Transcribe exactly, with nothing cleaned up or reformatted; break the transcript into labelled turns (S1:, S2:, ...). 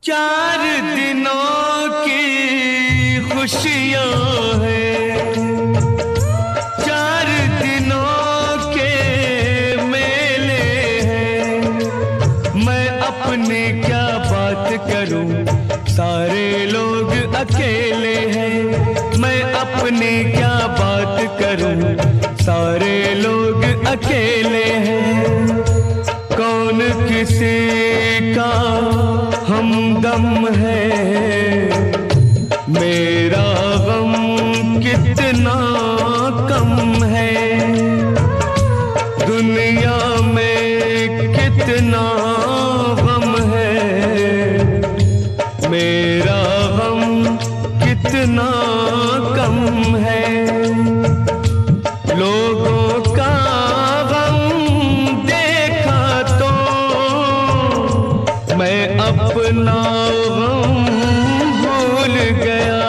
S1: चार दिनों की खुशियां हैं, चार दिनों के मेले हैं। मैं अपनी क्या बात करूं, सारे लोग अकेले हैं। मैं अपनी क्या बात करूं, सारे लोग अकेले हैं। कौन किसी का हमदम है, मेरा गम कितना कम है। दुनिया में कितना गम है, मेरा गम कितना कम है। लोगों का मैं अपना गम भूल गया।